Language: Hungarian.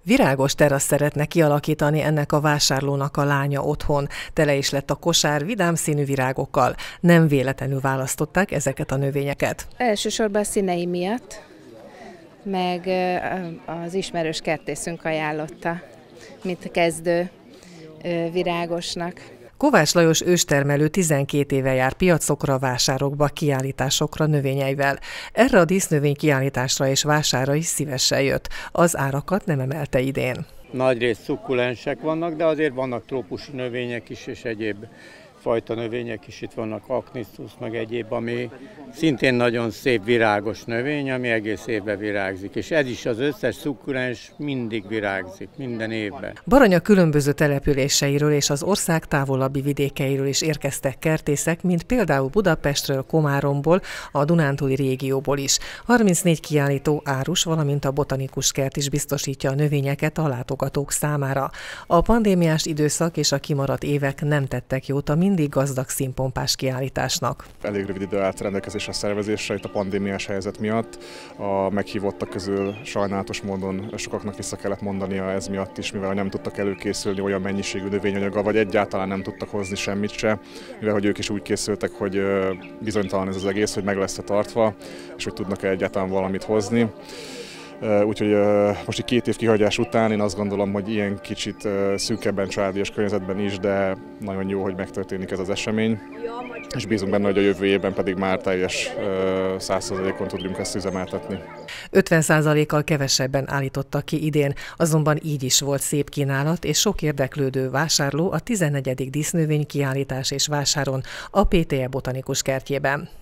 Virágos teraszt szeretne kialakítani ennek a vásárlónak a lánya otthon. Tele is lett a kosár vidám színű virágokkal. Nem véletlenül választották ezeket a növényeket. Elsősorban a színei miatt, meg az ismerős kertészünk ajánlotta, mint kezdő virágosnak. Kovács Lajos őstermelő 12 éve jár piacokra, vásárokba, kiállításokra növényeivel. Erre a dísznövény kiállításra és vásárra is szívesen jött. Az árakat nem emelte idén. Nagyrészt szukkulensek vannak, de azért vannak trópusi növények is, és egyéb fajta növények is. Itt vannak aknisztus, meg egyéb, ami szintén nagyon szép virágos növény, ami egész évben virágzik. És ez is, az összes szukkulens mindig virágzik, minden évben. Baranya különböző településeiről és az ország távolabbi vidékeiről is érkeztek kertészek, mint például Budapestről, Komáromból, a dunántúli régióból is. 34 kiállító, árus, valamint a botanikus kert is biztosítja a növényeket a látogatók számára. A pandémiás időszak és a kimaradt évek nem tettek jót a mindig gazdag színpompás kiállításnak. Elég rövid idő állt rendelkezésre a szervezésre itt a pandémiás helyzet miatt. A meghívottak közül sajnálatos módon sokaknak vissza kellett mondania ez miatt is, mivel nem tudtak előkészülni olyan mennyiségű növényanyaggal, vagy egyáltalán nem tudtak hozni semmit se, mivel hogy ők is úgy készültek, hogy bizonytalan ez az egész, hogy meg lesz-e tartva, és hogy tudnak-e egyáltalán valamit hozni. Úgyhogy most egy 2 év kihagyás után én azt gondolom, hogy ilyen kicsit szűkebben, családias környezetben is, de nagyon jó, hogy megtörténik ez az esemény. És bízunk benne, hogy a jövő évben pedig már teljes 100%-on tudjunk ezt üzemeltetni. 50%-kal kevesebben állítottak ki idén, azonban így is volt szép kínálat és sok érdeklődő vásárló a 14. dísznövény kiállítás és vásáron a PTE botanikus kertjében.